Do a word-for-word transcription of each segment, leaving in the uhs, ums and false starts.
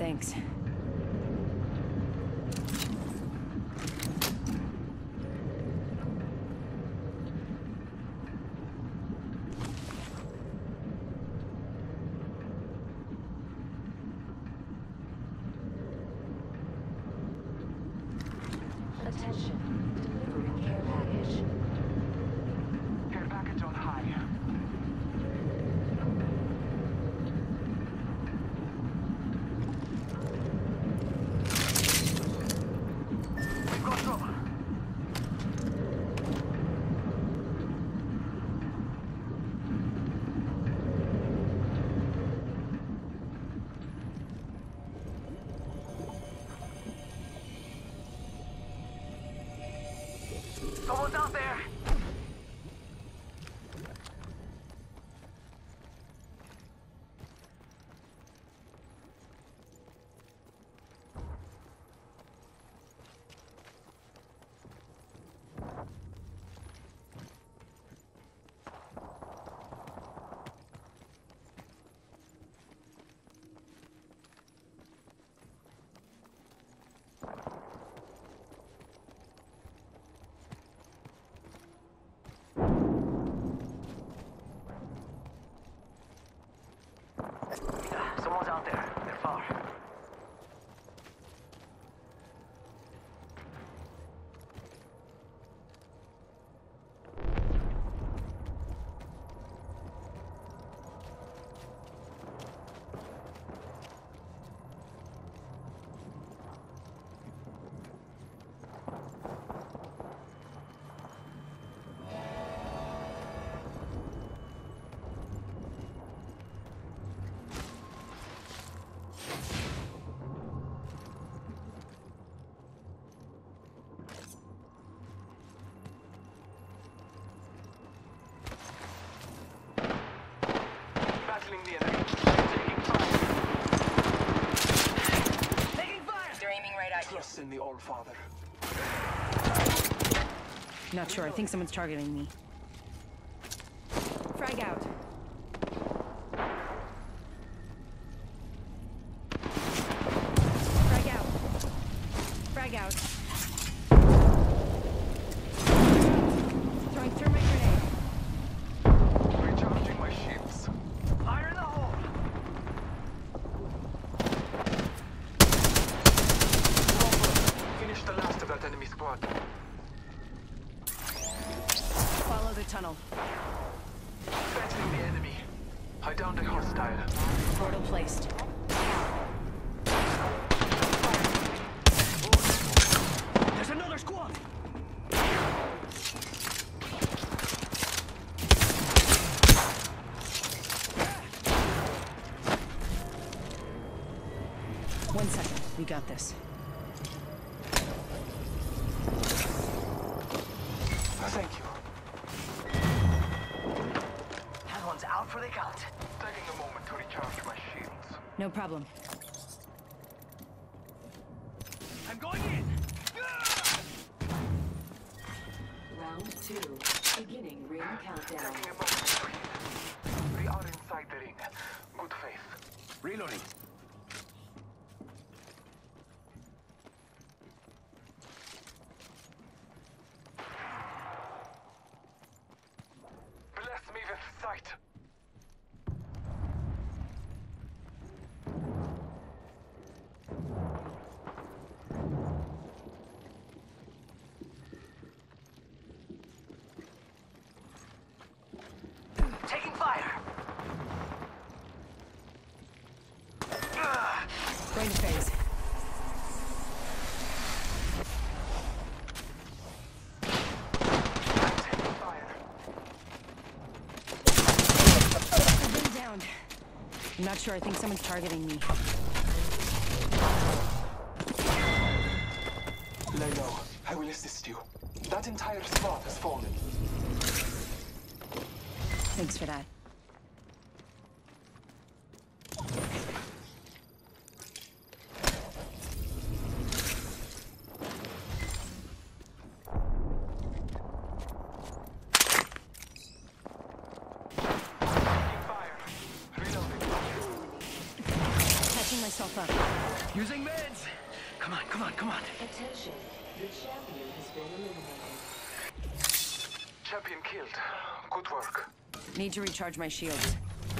Thanks. Attention, delivering care package. Care package on high. We've got trouble. Someone's out there! Someone's out there. They're far. Battling the enemy. Taking fire. Taking fire! They're aiming right at you. Trust in the All-Father. Not sure. I think someone's targeting me. Frag out. Frag out. Frag out. Throwing thermite grenade. Recharging my shields. Fire in the hole! Finish the last of that enemy squad. Follow the tunnel. Battling the enemy. I downed a hostile. Portal placed. There's another squad! One second. We got this. Thank you. That one's out for the count. Taking a moment to recharge my shields. No problem. I'm going in! Round two. Beginning ring countdown. Taking a moment to heal. We are inside the ring. Good faith. Reloading. Bless me with sight. Taking fire. Going to phase. Taking fire. I've been downed. I'm not sure. I think someone's targeting me. Lay low. I will assist you. That entire squad has fallen. Thanks for that. Taking fire. Reloading. Catching myself up. Using meds! Come on, come on, come on. Attention. The champion has been eliminated. Champion killed. Good work. Need to recharge my shields.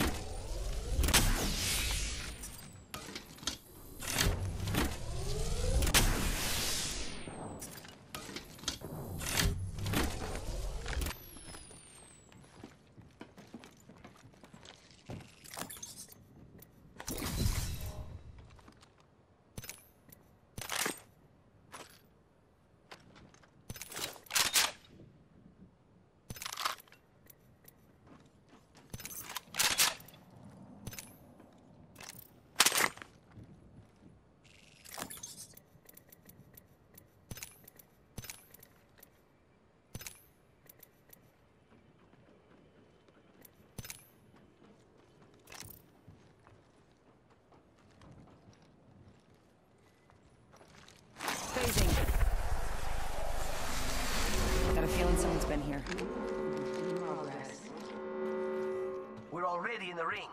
Got a feeling someone's been here. Progress. We're already in the ring.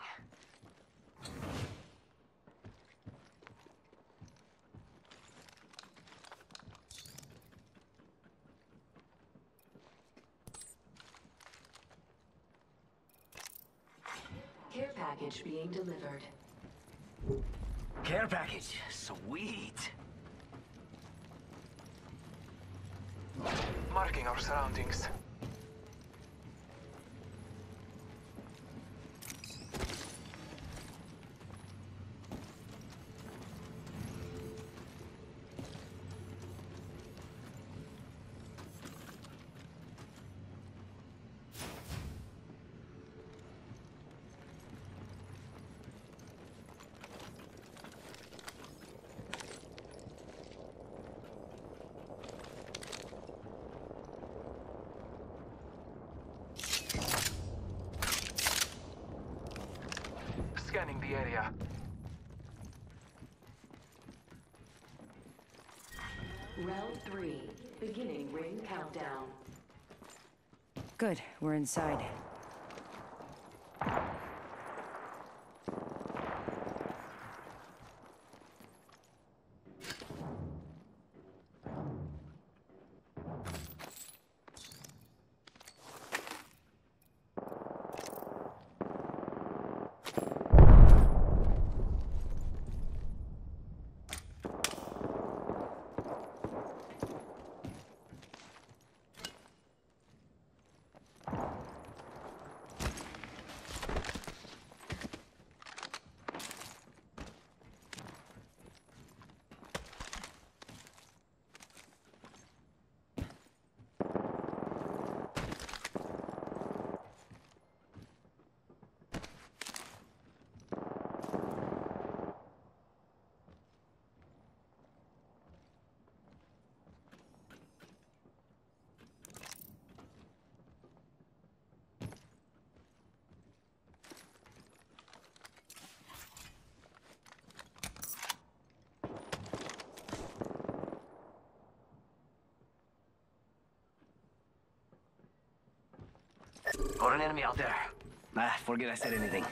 Care package being delivered. Care package. Sweet. Marking our surroundings. Scanning the area. Round three. Beginning ring countdown. Good, we're inside. Got an enemy out there. Ah, forget I said anything.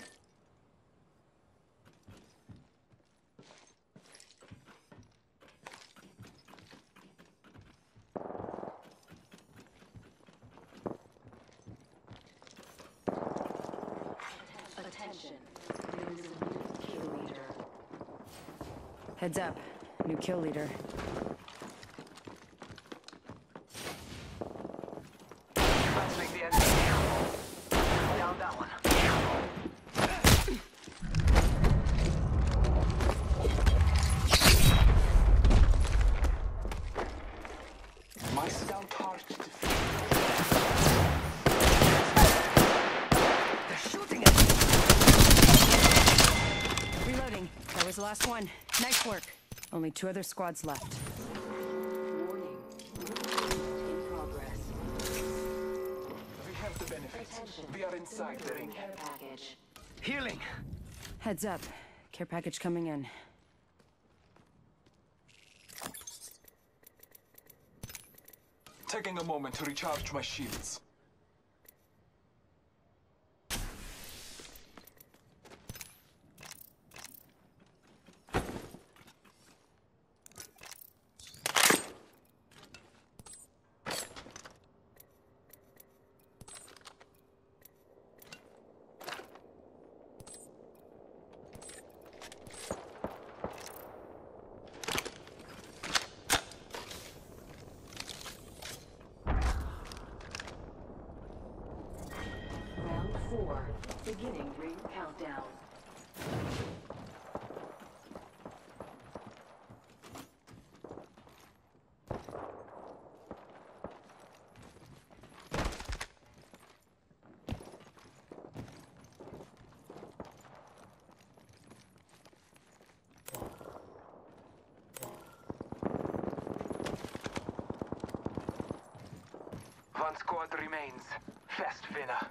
Attention. There is a new kill leader. Heads up. New kill leader. Canceling the enemy. Down that one. My scout charged to They're shooting at me. Reloading. That was the last one. Nice work. Only two other squads left. Warning. In progress. We have the benefits. Attention. We are inside the ring. Care package. Healing. Heads up. Care package coming in. Taking a moment to recharge my shields. four. Beginning ring countdown. One squad remains. Fast winner.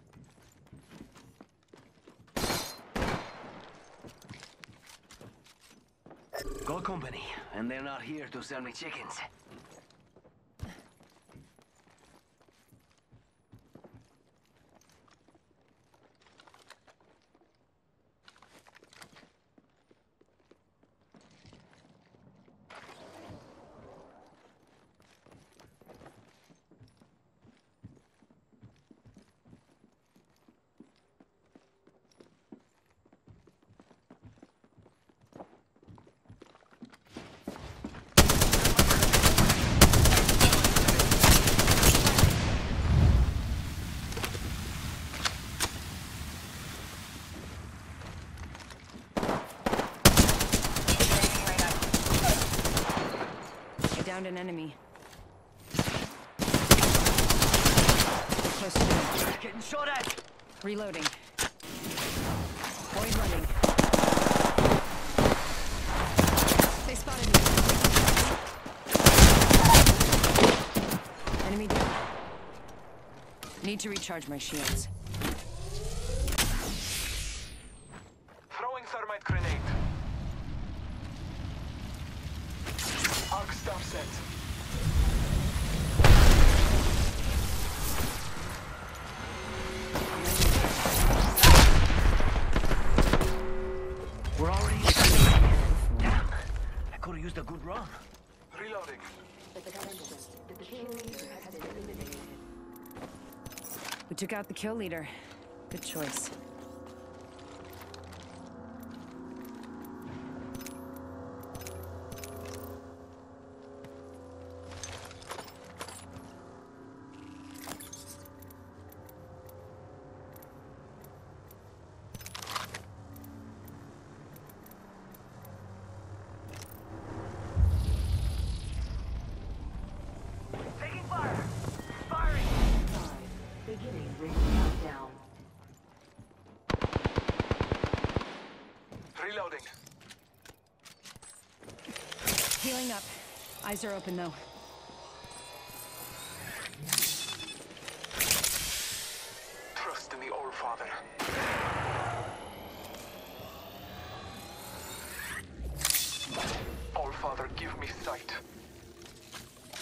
Gold company, and they're not here to sell me chickens. Downed an enemy. Close to me. Getting shot at! Reloading. Void running. They spotted me. Enemy down. Need to recharge my shields. Throwing thermite grenade. Arc stop set. We're already... Damn! I could've used a good run. Reloading. The kill leader has been eliminated. We took out the kill leader. Good choice. Beginning ring countdown. Reloading. Healing up. Eyes are open though. Trust in the All Father. All Father, give me sight.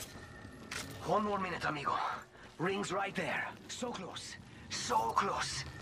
One more minute, amigo. Ring's right there. So close. So close.